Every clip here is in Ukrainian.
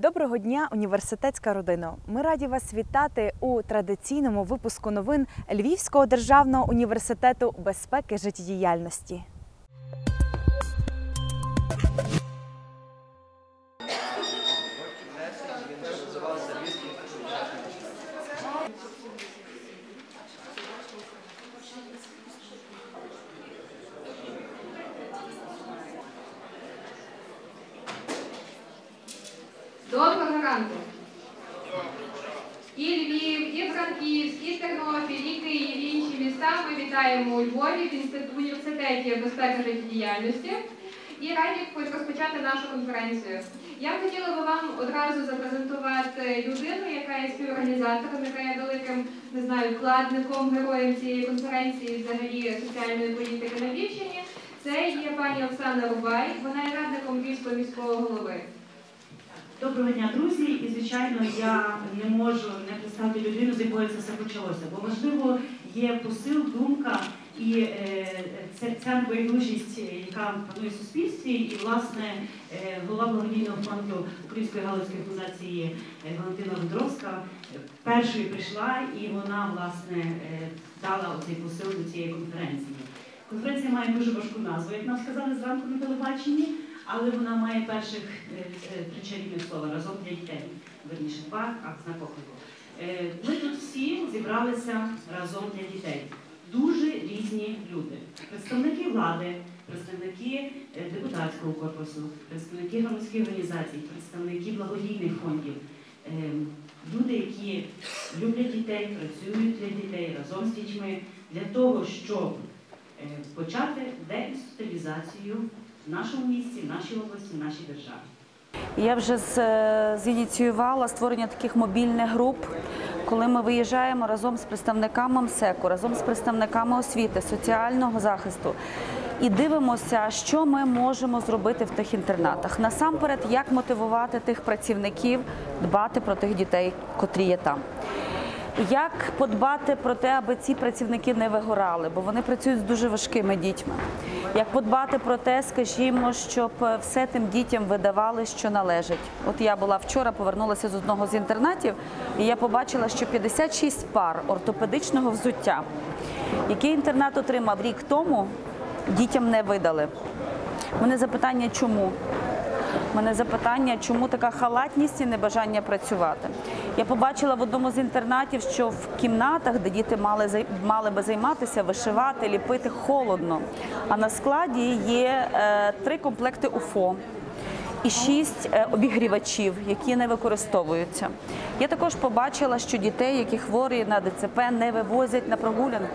Доброго дня, університетська родина! Ми раді вас вітати у традиційному випуску новин Львівського державного університету безпеки життєдіяльності. Доброго ранку! І Львів, і Франківськ, і Тернопіль, і Київ, і інші міста ми вітаємо у Львові в університеті безпеки життєдіяльності і раді розпочати нашу конференцію. Я хотіла би вам одразу запрезентувати людину, яка є співорганізатором, яка є великим, не знаю, вкладником, героєм цієї конференції, взагалі соціальної політики на Львівщині. Це є пані Оксана Рубай, вона є радником Львівського міського голови. Доброго дня, друзі! І, звичайно, я не можу не представити людину, з якої це все почалося. Бо, можливо, є посил, думка і ця небайдужість, яка панує в суспільстві. І, власне, голова благодійного фонду Української галузької фундації Валентина Вендровська першою прийшла, і вона, власне, дала оцей посил до цієї конференції. Конференція має дуже важку назву, як нам сказали зранку на телебаченні. Але вона має перших три чарівних слова «разом для дітей». Верніше, два, а знак оклику. Ми тут всі зібралися разом для дітей. Дуже різні люди. Представники влади, представники депутатського корпусу, представники громадських організацій, представники благодійних фондів. Люди, які люблять дітей, працюють для дітей, разом з дітьми, для того, щоб почати деінституалізацію в нашому місті, в нашій області, в нашій державі. Я вже зініціювала створення таких мобільних груп, коли ми виїжджаємо разом з представниками МСЕКу, разом з представниками освіти, соціального захисту і дивимося, що ми можемо зробити в тих інтернатах. Насамперед, як мотивувати тих працівників дбати про тих дітей, котрі є там. Як подбати про те, аби ці працівники не вигорали, бо вони працюють з дуже важкими дітьми. Як подбати про те, скажімо, щоб все тим дітям видавали, що належить. От я була вчора, повернулася з одного з інтернатів, і я побачила, що 56 пар ортопедичного взуття, який інтернат отримав рік тому, дітям не видали. У мене запитання, чому? У мене запитання, чому така халатність і небажання працювати. Я побачила в одному з інтернатів, що в кімнатах, де діти мали би займатися, вишивати, ліпити, холодно. А на складі є 3 комплекти УФО і 6 обігрівачів, які не використовуються. Я також побачила, що дітей, які хворі на ДЦП, не вивозять на прогулянку.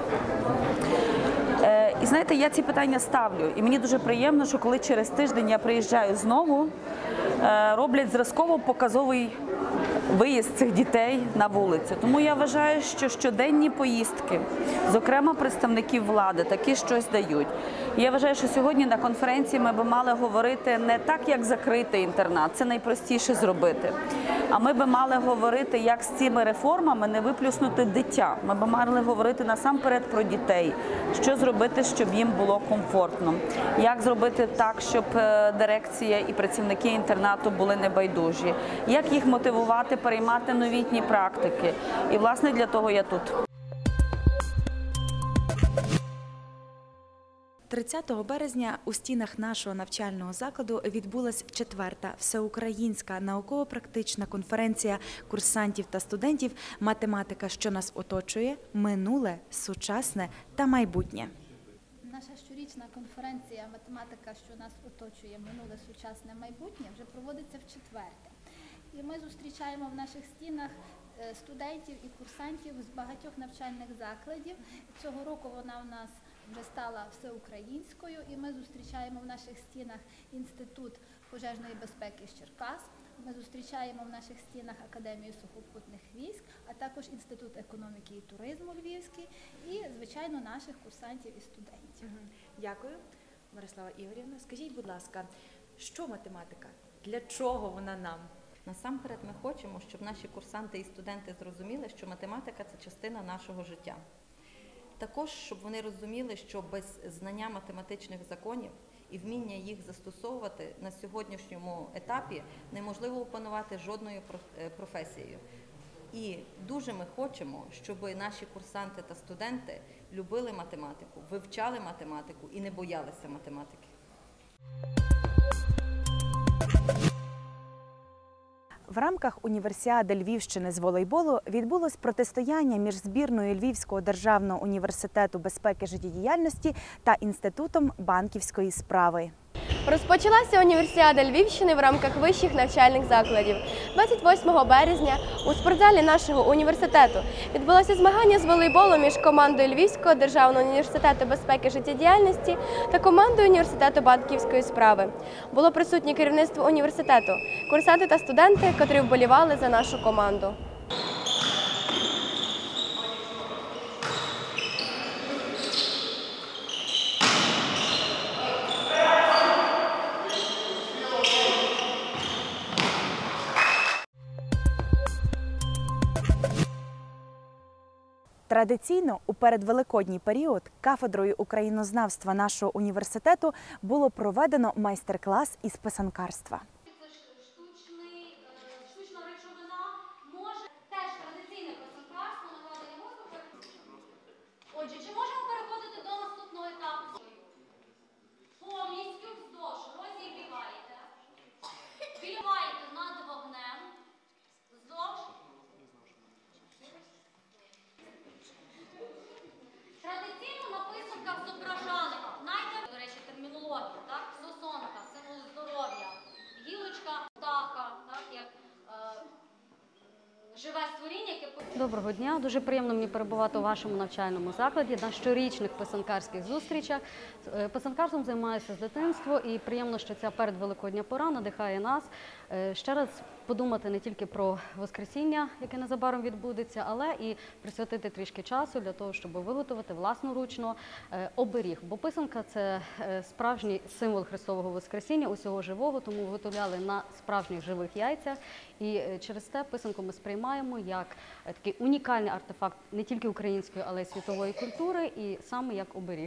І знаєте, я ці питання ставлю, і мені дуже приємно, що коли через тиждень я приїжджаю знову, роблять зразково-показовий виїзд цих дітей на вулицю. Тому я вважаю, що щоденні поїздки, зокрема представників влади, такі щось дають. Я вважаю, що сьогодні на конференції ми би мали говорити не так, як закрити інтернат, це найпростіше зробити. А ми би мали говорити, як з цими реформами не виплюснути дитя. Ми би мали говорити насамперед про дітей, що зробити, щоб їм було комфортно. Як зробити так, щоб дирекція і працівники інтернату були небайдужі. Як їх мотивувати переймати новітні практики. І, власне, для того я тут. 30 березня у стінах нашого навчального закладу відбулась 4-та всеукраїнська науково-практична конференція курсантів та студентів «Математика, що нас оточує. Минуле, сучасне та майбутнє». Наша щорічна конференція «Математика, що нас оточує. Минуле, сучасне, майбутнє» вже проводиться в 4-те. І ми зустрічаємо в наших стінах студентів і курсантів з багатьох навчальних закладів. Цього року вона у нас вже стала всеукраїнською, і ми зустрічаємо в наших стінах Інститут пожежної безпеки з Черкас, ми зустрічаємо в наших стінах Академію сухопутних військ, а також Інститут економіки і туризму Львівський і, звичайно, наших курсантів і студентів. Дякую, Мирослава Ігорівна. Скажіть, будь ласка, що математика? Для чого вона нам? Насамперед ми хочемо, щоб наші курсанти і студенти зрозуміли, що математика – це частина нашого життя. Також, щоб вони розуміли, що без знання математичних законів і вміння їх застосовувати на сьогоднішньому етапі неможливо опанувати жодною професією. І дуже ми хочемо, щоб наші курсанти та студенти любили математику, вивчали математику і не боялися математики. В рамках універсіади Львівщини з волейболу відбулось протистояння між збірною Львівського державного університету безпеки життєдіяльності та Інститутом банківської справи. Розпочалася універсіада Львівщини в рамках вищих навчальних закладів. 28 березня у спортзалі нашого університету відбулося змагання з волейболу між командою Львівського державного університету безпеки життєдіяльності та командою університету банківської справи. Було присутнє керівництво університету, курсанти та студенти, котрі вболівали за нашу команду. Традиційно у передвеликодній період кафедрою українознавства нашого університету було проведено майстер-клас із писанкарства. Штучна речовина може теж традиційне писанкарство, накладення воздуху. Отже, чи можемо переходити до наступного етапу? Повністю вздовж розігріваєте. Вбиваєте над вогнем. Вздовж. Традиційно на писанках зображали, знаєте, до речі, термінологію, так? Сосонка, символ здоров'я, гілочка птаха, так, як живе створіння, яке... Доброго дня, дуже приємно мені перебувати у вашому навчальному закладі на щорічних писанкарських зустрічах. Писанкарством займаюся з дитинства і приємно, що ця передвеликодня пора надихає нас ще раз подумати не тільки про Воскресіння, яке незабаром відбудеться, але і присвятити трішки часу для того, щоб виготовити власноручно оберіг. Бо писанка – це справжній символ Христового Воскресіння, усього живого, тому виготовляли на справжніх живих яйцях. І через те писанку ми сприймаємо як такий унікальний артефакт не тільки української, але й світової культури, і саме як оберіг.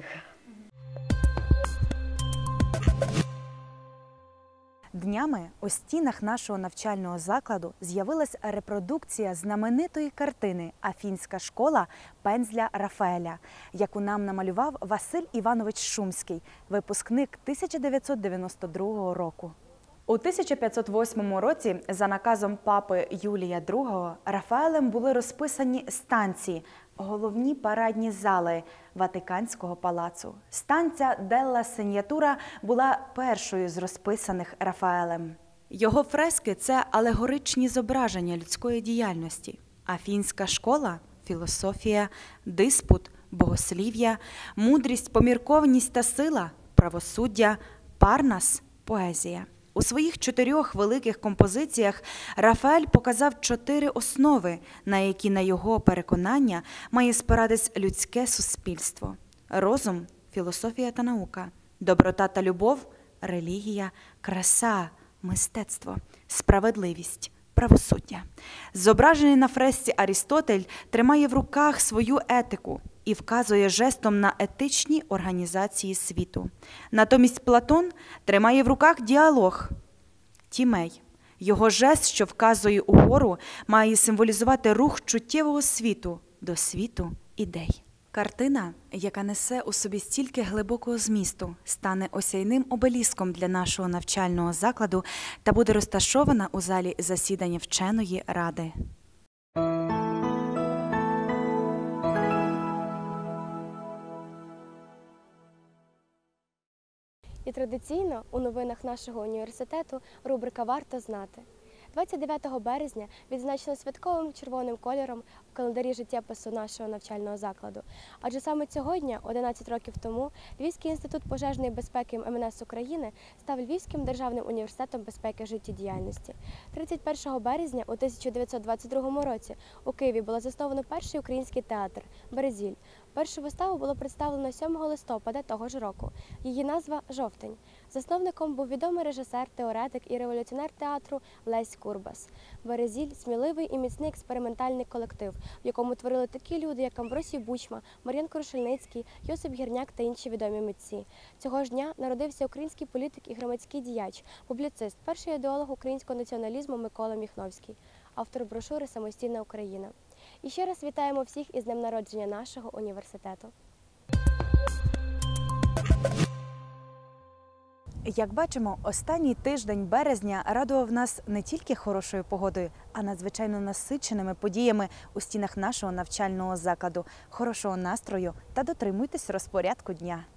Днями у стінах нашого навчального закладу з'явилась репродукція знаменитої картини «Афінська школа» пензля Рафаеля, яку нам намалював Василь Іванович Шумський, випускник 1992 року. У 1508 році за наказом папи Юлія II Рафаелем були розписані станції, головні парадні зали Ватиканського палацу. Станція Делла Сеньятура була першою з розписаних Рафаелем. Його фрески – це алегоричні зображення людської діяльності. Афінська школа – філософія, диспут, богослів'я, мудрість, поміркованість та сила, правосуддя, Парнас – поезія. У своїх 4 великих композиціях Рафаель показав 4 основи, на які, на його переконання, має спиратись людське суспільство. Розум – філософія та наука, доброта та любов – релігія, краса – мистецтво, справедливість – правосуддя. Зображений на фресці Арістотель тримає в руках свою етику і вказує жестом на етичні організації світу. Натомість Платон тримає в руках діалог – Тімей. Його жест, що вказує угору, має символізувати рух чуттєвого світу до світу ідей. Картина, яка несе у собі стільки глибокого змісту, стане осяйним обеліском для нашого навчального закладу та буде розташована у залі засідання вченої ради. І традиційно у новинах нашого університету рубрика «Варто знати». 29 березня відзначили святковим червоним кольором в календарі життєпису нашого навчального закладу. Адже саме цього дня, 11 років тому, Львівський інститут пожежної безпеки МНС України став Львівським державним університетом безпеки життєдіяльності. 31 березня у 1922 році у Києві було засновано перший український театр «Березіль». Першу виставу було представлено 7 листопада того ж року. Її назва «Жовтень». Засновником був відомий режисер, теоретик і революціонер театру Лесь Курбас. «Березіль» – сміливий і міцний експериментальний колектив, в якому творили такі люди, як Амвросій Бучма, Мар'ян Крушельницький, Йосип Гірняк та інші відомі митці. Цього ж дня народився український політик і громадський діяч, публіцист, перший ідеолог українського націоналізму Микола Міхновський, автор брошури «Самостійна Україна». І ще раз вітаємо всіх із днем народження нашого університету. Як бачимо, останній тиждень березня радував нас не тільки хорошою погодою, а надзвичайно насиченими подіями у стінах нашого навчального закладу. Хорошого настрою та дотримуйтесь розпорядку дня.